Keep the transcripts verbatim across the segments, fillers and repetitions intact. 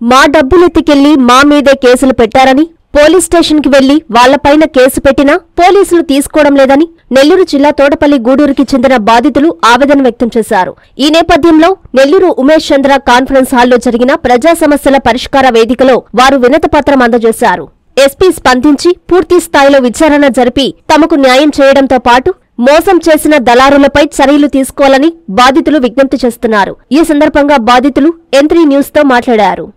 మా డబ్బులెత్తికెళ్లి మా మీదే కేసులు పెట్టారని, పోలీస్ స్టేషన్ కి వెళ్లి వాళ్లపైన కేసు పెట్టినా పోలీసులు తీసుకోవడం లేదని నెల్లూరు జిల్లా తోటపల్లి గూడూరుకి చెందిన బాధితులు ఆవేదన వ్యక్తం చేశారు. ఈ నేపథ్యంలో నెల్లూరు ఉమేష్ చంద్ర కాన్ఫరెన్స్ హాల్లో జరిగిన ప్రజా సమస్యల పరిష్కార వేదికలో వారు వినతిపత్రం అందజేశారు. ఎస్పీ స్పందించి పూర్తి స్థాయిలో విచారణ జరిపి తమకు న్యాయం చేయడంతో పాటు మోసం చేసిన దళారులపై చర్యలు తీసుకోవాలని బాధితులు విజ్ఞప్తి చేస్తున్నారు. ఈ సందర్భంగా బాధితులు ఎంత్రీ న్యూస్ తో మాట్లాడారు.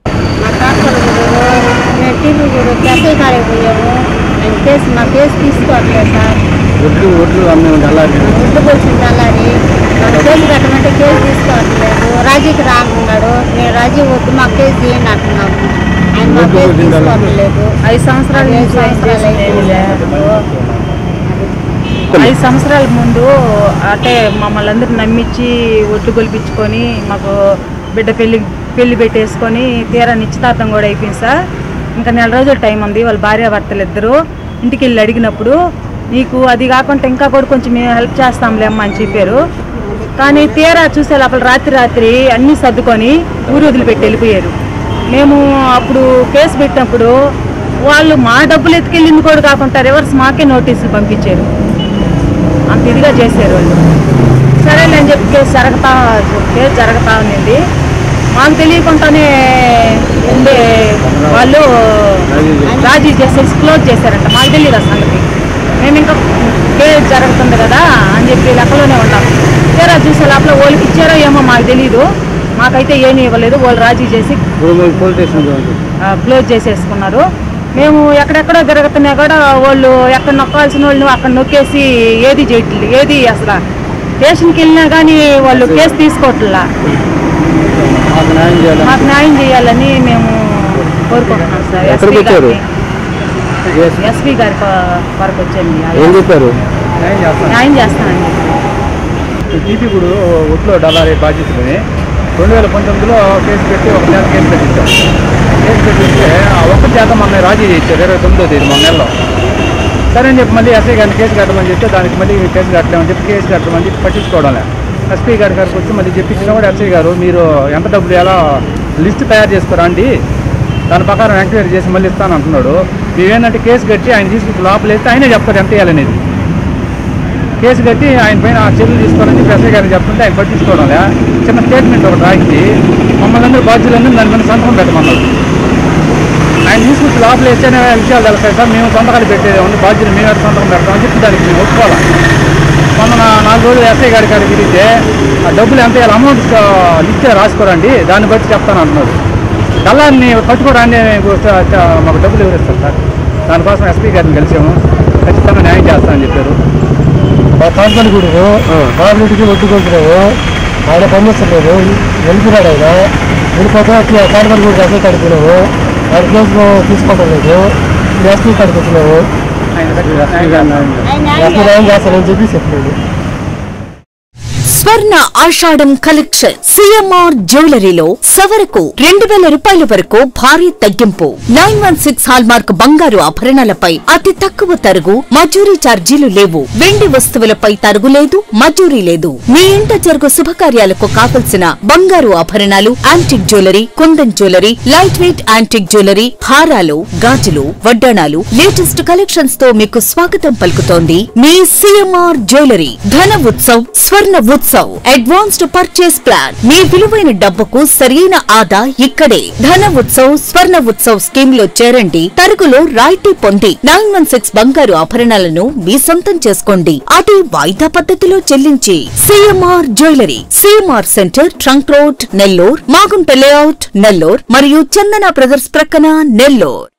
రాజీకి రానున్నాడు, నేను రాజీ వద్దు మాకు కేసు చేయండి అంటున్నాము. ఆయన మా కేసు తీసుకోవట్లేదు. ఐదు సంవత్సరాలు ఐదు సంవత్సరాల ముందు అంటే మమ్మల్ని అందరూ నమ్మించి ఒడ్లు గొలిపించుకొని మాకు బిడ్డ పెళ్లి పెళ్లి పెట్టేసుకొని తీరా నిశ్చితార్థం కూడా అయిపోయింది సార్. ఇంకా నెల రోజుల టైం ఉంది. వాళ్ళ భార్యాభర్తలు ఇద్దరు ఇంటికి వెళ్ళి అడిగినప్పుడు నీకు అది కాకుండా ఇంకా కూడా కొంచెం మేము హెల్ప్ చేస్తాంలే అమ్మ అని చెప్పారు. కానీ తీరా చూసే లోపల రాత్రి రాత్రి అన్నీ సర్దుకొని ఊరు వదిలిపెట్టి వెళ్ళిపోయారు. మేము అప్పుడు కేసు పెట్టినప్పుడు వాళ్ళు మా డబ్బులు ఎత్తుకెళ్ళింది కూడా కాకుండా రివర్స్ మాకే నోటీసులు పంపించారు. అంత ఇదిగా చేశారు వాళ్ళు. సరేలే అని చెప్పి కేసు జరగతా కేసు జరగతా ఉంది. మాకు తెలియకుండానే ఉండే వాళ్ళు రాజీ చేసేసి క్లోజ్ చేశారంట. మాకు తెలియదు ఆ సంగతి. మేము ఇంకా కేసు జరుగుతుంది కదా అని చెప్పి లెక్కలోనే ఉన్నాం. తీరా చూసే లోపల వాళ్ళకి ఇచ్చారో ఏమో మాకు తెలీదు. మాకైతే ఏమీ ఇవ్వలేదు. వాళ్ళు రాజీ చేసి క్లోజ్ చేసేసుకున్నారు. మేము ఎక్కడెక్కడో తిరుగుతున్నా కూడా వాళ్ళు ఎక్కడ నొక్కాల్సిన వాళ్ళు అక్కడ నొక్కేసి ఏది చేయట్లేదు. ఏది అసలు స్టేషన్కి వెళ్ళినా కానీ వాళ్ళు కేసు తీసుకోవట్లా. మాకు న్యాయం చేయాలని మేము కోరుకుంటున్నాం సార్. ఎస్పీ గారి ఎస్పీ గారి వరకు వచ్చాను. న్యాయం చేస్తానండి. ఇప్పుడు ఒట్లో డలారీ బాధ్యతని రెండు వేల పంతొమ్మిదిలో కేసు పెట్టి ఒక శాతం కేసు పెట్టించాం. కేసు పెట్టిస్తే ఆ ఒక్క శాతం మమ్మల్ని రాజీ చేయించారు ఇరవై తొమ్మిదో తేదీ మన నెలలో. సరే అని చెప్పి మళ్ళీ ఎస్ఐ గారిని కేసు కట్టమని చెప్తే దానికి మళ్ళీ కేసు కట్టలేమని చెప్పి కేసు కట్టమని చెప్పి పట్టించుకోవడం. ఎస్పీ గారి గారికి వచ్చి మళ్ళీ చెప్పించినా కూడా ఎస్ఐ గారు మీరు ఎంత డబ్బులు ఎలా లిస్ట్ తయారు చేసుకోరండి, దాని ప్రకారం ఎంక్వైరీ చేసి మళ్ళీ ఇస్తాను అంటున్నాడు. మేమేంటంటే కేసు కట్టి ఆయన తీసుకుని లోపల వేస్తే ఆయనే చెప్తారు ఎంత వేయాలనేది. కేసు కట్టి ఆయన పైన చర్యలు తీసుకోవాలని చెప్పి ఎస్ఐ గారికి చెప్తుంటే ఆయన పట్టించుకోవడం. చిన్న స్టేట్మెంట్ ఒకటి రాయించి మమ్మల్ని అందరూ బాధ్యులందరూ దాని మీద సంతకం పెట్టమన్నారు. ఆయన తీసుకొచ్చి లోపల వేస్తేనే విషయాలు తెలుస్తాయి సార్, మేము సంతకాలు పెట్టేది ఉంది, బాధ్యులు మేము ఎక్కడ సంతకం పెడతామని చెప్పి దానికి మేము ఒప్పుకోవాలి. మొన్న నాలుగు రోజులు ఎస్ఐ గారి గారికి తిరిగితే ఆ డబ్బులు ఎంత వేయాలి అమౌంట్ లిస్ట్ రాసుకోరండి, దాన్ని బట్టి చెప్తాను అంటున్నారు. కళ్ళని పట్టుకోవడాన్ని మాకు డబ్బులు ఎవరిస్తారు సార్. దానికోసం ఎస్పీ గారిని కలిసాము. ఖచ్చితంగా న్యాయం చేస్తానని చెప్పారు. మా తాతలు కూడా బాబుడికి ఒడ్డుకుంటున్నాము, ఆయన పంపిస్తలేదు, వెళ్ళిపోయాడు. ఆయన వెళ్ళిపోతే అట్లా తాతలు కూడా ఎస్ఐ కడుతున్నాము, ఆయన కేసు తీసుకోవడం లేదు. ఎస్పీ కాడికి వచ్చినాము, ఎస్పీ న్యాయం చేస్తానని చెప్పి చెప్పలేదు. స్వర్ణ ఆషాఢం కలెక్షన్ సిఎంఆర్ జ్యువెలరీలో సవరకు రెండు వేల రూపాయల వరకు భారీ తగ్గింపు. Nine one six hallmark బంగారు ఆభరణాలపై అతి తక్కువ తరుగు, మజూరీ ఛార్జీలు లేవు. వెండి వస్తువులపై తరుగు లేదు, మజూరీ లేదు. మీ ఇంట జరుగు శుభకార్యాలకు కావలసిన బంగారు ఆభరణాలు, antique jewellery, kundan jewellery, light weight antique jewellery, హారాలు, గాజులు, వడ్డాణాలు, లేటెస్ట్ కలెక్షన్స్ తో మీకు స్వాగతం పలుకుతోంది మీ CMR jewellery. Dhana Utsav, Swarna Utsav advanced purchase plan. మీ విలువైన డబ్బుకు సరైన ఆదా ఇక్కడే. ధన ఉత్సవ్, స్వర్ణ ఉత్సవ్ స్కీమ్ లో చేరండి. తరుగులో రాయితీ పొంది నైన్ వన్ సిక్స్ బంగారు ఆభరణాలను మీ సొంతం చేసుకోండి. అది వాయిదా పద్ధతిలో చెల్లించి. CMR jewellery, CMR centre, trunk road, Nellore, Magunta layout, Nellore మరియు చందన బ్రదర్స్ ప్రక్కన, నెల్లూర్.